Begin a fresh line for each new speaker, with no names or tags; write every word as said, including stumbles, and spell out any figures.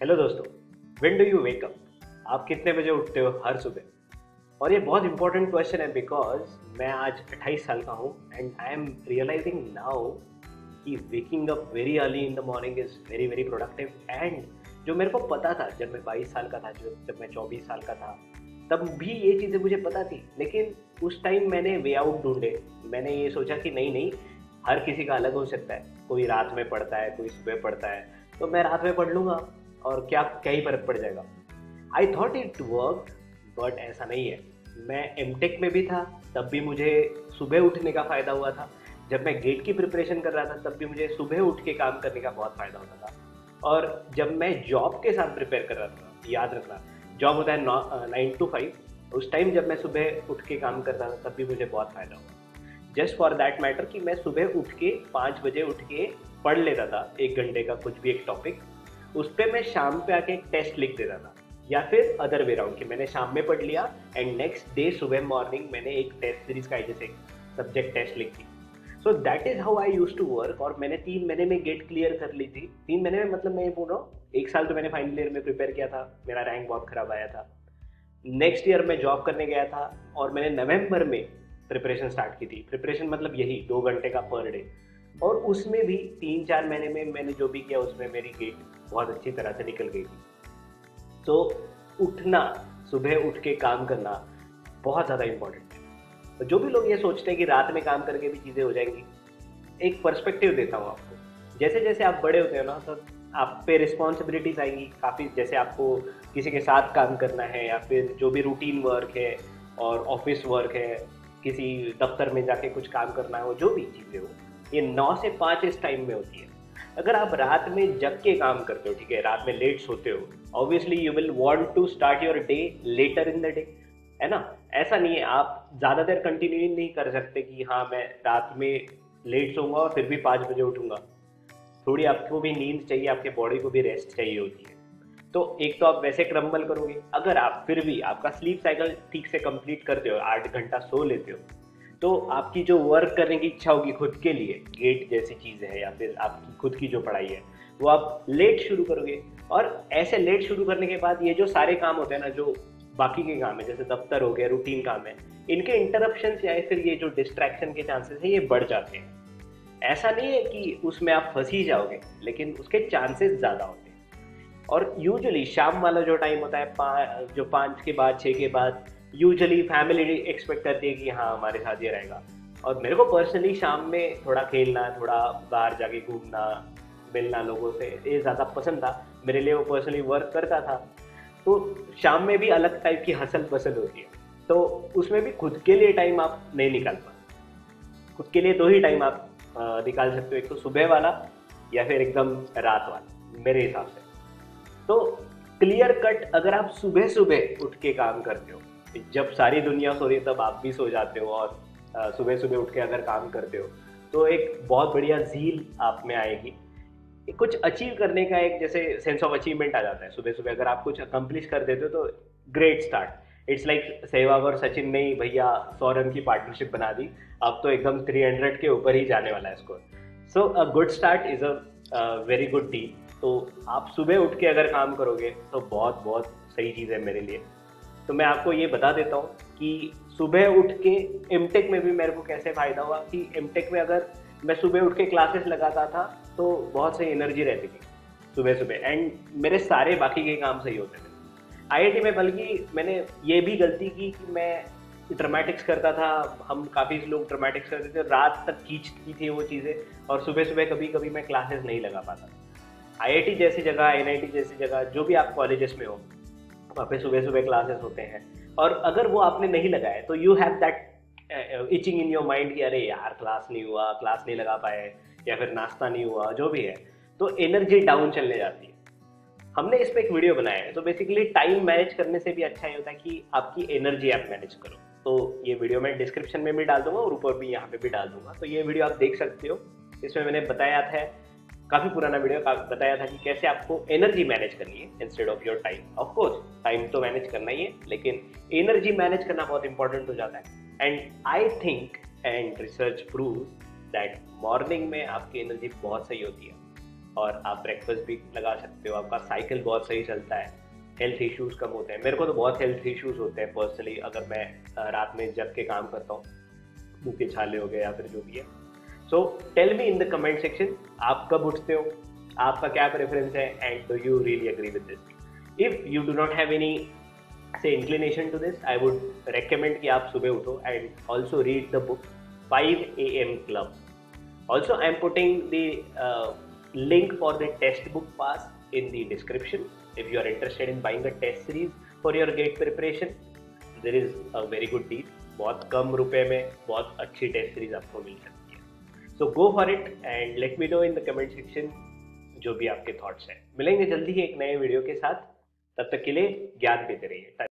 Hello दोस्तों, when do you wake up? आप कितने बजे उठते हो हर सुबह? और ये बहुत इंपॉर्टेंट क्वेश्चन है बिकॉज मैं आज अट्ठाईस साल का हूँ and I am realising now कि waking up very early in the morning is very very productive. And जो मेरे को पता था जब मैं बाईस साल का था, जो जब मैं चौबीस साल का था, तब भी ये चीज़ें मुझे पता थी, लेकिन उस टाइम मैंने वे आउट ढूंढे। मैंने ये सोचा कि नहीं नहीं, हर किसी का अलग हो सकता है, कोई रात में पढ़ता है, कोई सुबह पढ़ता है, तो मैं रात में पढ़ लूँगा और क्या क्या ही फर्क पड़ जाएगा। I thought it work, but ऐसा नहीं है। मैं एमटेक में भी था, तब भी मुझे सुबह उठने का फ़ायदा हुआ था। जब मैं गेट की प्रिपरेशन कर रहा था, तब भी मुझे सुबह उठ के काम करने का बहुत फ़ायदा होता था। और जब मैं जॉब के साथ प्रिपेयर कर रहा था, याद रखना, जॉब होता है नाइन टू फाइव, उस टाइम जब मैं सुबह उठ के काम करता था, तब भी मुझे बहुत फ़ायदा हुआ। जस्ट फॉर दैट मैटर कि मैं सुबह उठ के पाँच बजे उठ के पढ़ लेता था एक घंटे का कुछ भी एक टॉपिक, उस पर मैं शाम पे आके एक टेस्ट लिख देता था, या फिर अदर वे राउंड कि मैंने शाम में पढ़ लिया एंड नेक्स्ट डे सुबह मॉर्निंग मैंने एक टेस्ट सीरीज का जैसे सब्जेक्ट टेस्ट लिख दी। So that is how I use to work. और मैंने तीन महीने में गेट क्लियर कर ली थी। तीन महीने में मतलब मैं ये बोल रहा हूँ, एक साल तो मैंने फाइनल ईयर में प्रिपेयर किया था, मेरा रैंक बहुत खराब आया था। नेक्स्ट ईयर मैं जॉब करने गया था और मैंने नवंबर में प्रिपरेशन स्टार्ट की थी। प्रिपरेशन मतलब यही दो घंटे का पर डे, और उसमें भी तीन चार महीने में मैंने जो भी किया उसमें मेरी गेट बहुत अच्छी तरह से निकल गई थी। तो उठना, सुबह उठ के काम करना बहुत ज़्यादा इम्पोर्टेंट है। तो जो भी लोग ये सोचते हैं कि रात में काम करके भी चीज़ें हो जाएंगी, एक पर्सपेक्टिव देता हूँ आपको। जैसे जैसे आप बड़े होते हो ना, तो आप पे रिस्पॉन्सिबिलिटीज आएंगी काफ़ी। जैसे आपको किसी के साथ काम करना है, या फिर जो भी रूटीन वर्क है और ऑफिस वर्क है, किसी दफ्तर में जाके कुछ काम करना हो, जो भी चीज़ें हो, ये नौ से पाँच इस टाइम में होती है। अगर आप रात में जग के काम करते हो, ठीक है, रात में लेट सोते हो, obviously you will want to start your day later in the day, है ना। ऐसा नहीं है, आप ज़्यादा देर कंटिन्यू नहीं कर सकते कि हाँ मैं रात में लेट सोऊंगा और फिर भी पाँच बजे उठूंगा। थोड़ी आपको भी नींद चाहिए, आपके बॉडी को भी रेस्ट चाहिए होती है। तो एक तो आप वैसे क्रम्बल करोगे। अगर आप फिर भी आपका स्लीप साइकिल ठीक से कंप्लीट करते हो, आठ घंटा सो लेते हो, तो आपकी जो वर्क करने की इच्छा होगी खुद के लिए, गेट जैसी चीज़ है या फिर आपकी खुद की जो पढ़ाई है, वो आप लेट शुरू करोगे। और ऐसे लेट शुरू करने के बाद ये जो सारे काम होते हैं ना, जो बाकी के काम है, जैसे दफ्तर हो गया, रूटीन काम है, इनके इंटरप्शन या फिर ये जो डिस्ट्रैक्शन के चांसेस है, ये बढ़ जाते हैं। ऐसा नहीं है कि उसमें आप फंस ही जाओगे, लेकिन उसके चांसेस ज़्यादा होते हैं। और यूजुअली शाम वाला जो टाइम होता है, पा, जो पाँच के बाद, छः के बाद, यूजुअली फैमिली एक्सपेक्ट करती है कि हाँ हमारे साथ ये रहेगा। और मेरे को पर्सनली शाम में थोड़ा खेलना, थोड़ा बाहर जाके घूमना, मिलना लोगों से, ये ज़्यादा पसंद था मेरे लिए। वो पर्सनली वर्क करता था, तो शाम में भी अलग टाइप की हसल पसंद होती है। तो उसमें भी खुद के लिए टाइम आप नहीं निकाल पाते। खुद के लिए दो ही टाइम आप आ, निकाल सकते हो, एक तो सुबह वाला या फिर एकदम रात वाला, मेरे हिसाब से। तो क्लियर कट, अगर आप सुबह सुबह उठ के काम करते हो, जब सारी दुनिया सो रही है तब आप भी सो जाते हो, और सुबह सुबह उठ के अगर काम करते हो, तो एक बहुत बढ़िया झील आप में आएगी। कुछ अचीव करने का एक जैसे सेंस ऑफ अचीवमेंट आ जाता है सुबह सुबह। अगर आप कुछ अकम्प्लिश कर देते हो तो great start. It's like Sehwag और सचिन ने ही भैया सौ रन की पार्टनरशिप बना दी, अब तो एकदम तीन सौ के ऊपर ही जाने वाला है score. So a good start is a very good deal. तो आप सुबह उठ के अगर काम करोगे तो बहुत बहुत सही चीज़ है मेरे लिए। तो मैं आपको ये बता देता हूँ कि सुबह उठ के एमटेक में भी मेरे को कैसे फ़ायदा हुआ। कि एमटेक में अगर मैं सुबह उठ के क्लासेस लगाता था तो बहुत सही एनर्जी रहती थी सुबह सुबह, एंड मेरे सारे बाकी के काम सही होते थे। आईआईटी में बल्कि मैंने ये भी गलती की कि मैं ड्रामेटिक्स करता था, हम काफ़ी लोग ड्रामेटिक्स करते थे, रात तक खींचती थी वो चीज़ें, और सुबह सुबह कभी कभी मैं क्लासेस नहीं लगा पाता। आईआईटी जैसी जगह, एनआईटी जैसी जगह, जो भी आप कॉलेजेस में हो, वहाँ पे सुबह सुबह क्लासेस होते हैं, और अगर वो आपने नहीं लगाए तो you have that itching in your mind कि अरे यार क्लास नहीं हुआ, क्लास नहीं लगा पाए, या फिर नाश्ता नहीं हुआ, जो भी है, तो एनर्जी डाउन चलने जाती है। हमने इस पर एक वीडियो बनाया है। तो बेसिकली टाइम मैनेज करने से भी अच्छा ये होता है कि आपकी एनर्जी आप मैनेज करो। तो ये वीडियो मैं डिस्क्रिप्शन में भी डाल दूंगा और ऊपर भी यहाँ पे भी डाल दूंगा, तो ये वीडियो आप देख सकते हो। इसमें मैंने बताया था, काफ़ी पुराना वीडियो बताया था कि कैसे आपको एनर्जी मैनेज करनी है instead of your time. Of course time तो मैनेज करना ही है, लेकिन एनर्जी मैनेज करना बहुत इंपॉर्टेंट हो जाता है। And I think and research proves that morning में आपकी एनर्जी बहुत सही होती है। और आप ब्रेकफास्ट भी लगा सकते हो, आपका साइकिल बहुत सही चलता है, हेल्थ इश्यूज कम होते हैं। मेरे को तो बहुत हेल्थ इश्यूज होते हैं पर्सनली, अगर मैं रात में जग के काम करता हूँ, मुंह के छाले हो गए या फिर जो भी है। So tell me in the comment section, आप कब उठते हो, आपका क्या प्रेफरेंस है, and do you really agree with this. If you do not have any से inclination to this, I would recommend कि आप सुबह उठो and also read the book five A M club. Also, I am putting the uh, link for the test book pass in the description. If you are interested in buying a test series for your GATE preparation, there is a very good deal. बहुत कम रुपए में बहुत अच्छी test series आपको मिल सकती है. So go for it and let me know in the comment section जो भी आपके थॉट्स हैं. मिलेंगे जल्दी ही एक नए वीडियो के साथ. तब तक के लिए ज्ञान देते रहिए.